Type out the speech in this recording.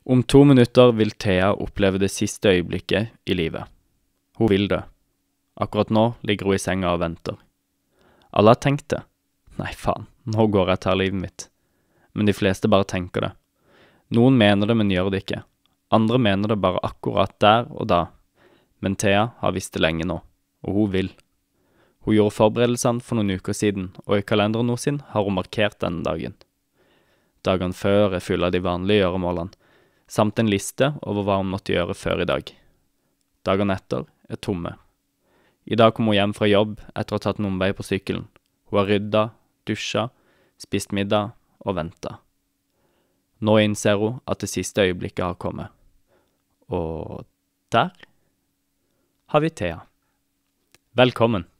Om 2 minutter vil Thea oppleve det siste øyeblikket i livet. Hun vil dø. Akkurat nå ligger hun i senga og venter. Alle har tenkt det. Nei, faen, nå går jeg og tar livet mitt. Men de fleste bare tenker det. Noen mener det, men gjør det ikke. Andre mener det bare akkurat der og da. Men Thea har visst det lenge nå, og hun vil. Hun gjorde forberedelsene for noen uker siden, og i kalenderen sin har hun markert denne dagen. Dagene før er full av de vanlige gjøremålene, samt en liste over hva hun måtte gjøre før i dag. Dagene etter er tomme. I dag kom hun hjem fra jobb etter å ha tatt en omvei på sykkelen. Hun har rydda, dusja, spist middag og ventet. Nå innser hun at det siste øyeblikket har kommet. Og der har vi Thea. Velkommen!